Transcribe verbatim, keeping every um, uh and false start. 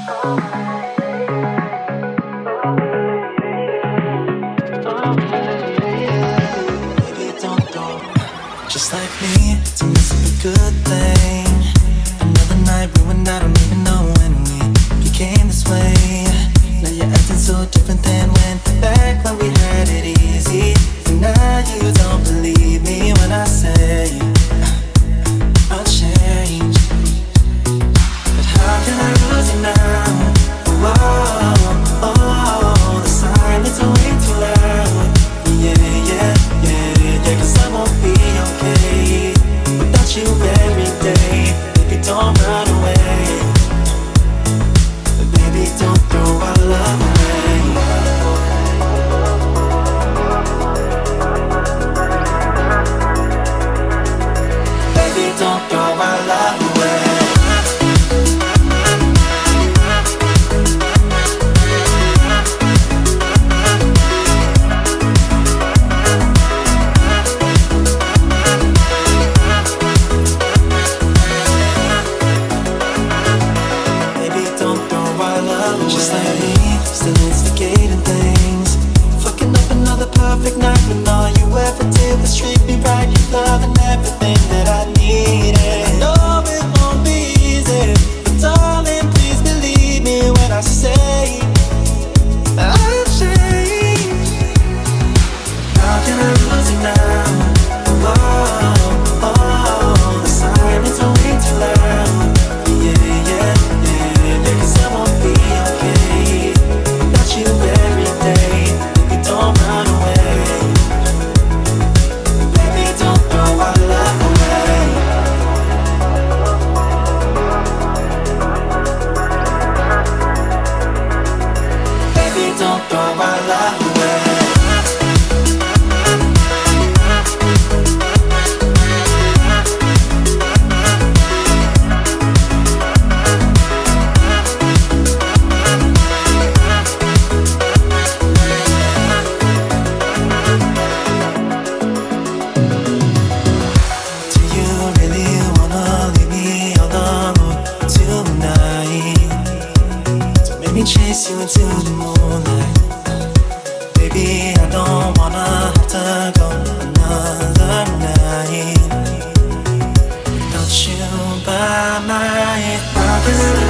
Just like me, to miss a good thing. Another night ruined, I don't even know when we became this way. Now you're acting so different than when back when we had it easy. And now you don't believe me when I say I'll change. But how can I lose you now? Oh, oh, oh, the silence are way too loud. Yeah, yeah, yeah, yeah, cause I won't be okay without you every day. Baby, don't run away. Baby, don't throw our love away. Baby, don't throw our love away. Just like me, still instigating things. Fucking up another perfect night when all you ever did was treat me right. Love and everything that I needed. I know it won't be easy, but darling, please believe me when I say I'll change. How can I lose you now? Oh, oh, the silence are way too loud. Yeah, yeah, yeah, yeah, cause I won't be okay without you every day. Baby, don't run away. Baby, don't throw our love away. Baby, don't throw our love away. Chase you into the moonlight. Baby, I don't wanna have to go another night without you by my side.